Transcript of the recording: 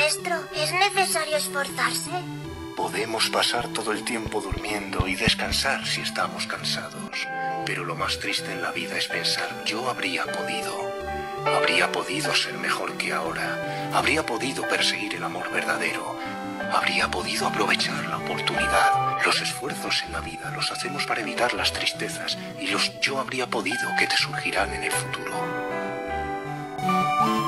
Maestro, ¿es necesario esforzarse? Podemos pasar todo el tiempo durmiendo y descansar si estamos cansados. Pero lo más triste en la vida es pensar, yo habría podido. Habría podido ser mejor que ahora. Habría podido perseguir el amor verdadero. Habría podido aprovechar la oportunidad. Los esfuerzos en la vida los hacemos para evitar las tristezas y los yo habría podido que te surgirán en el futuro.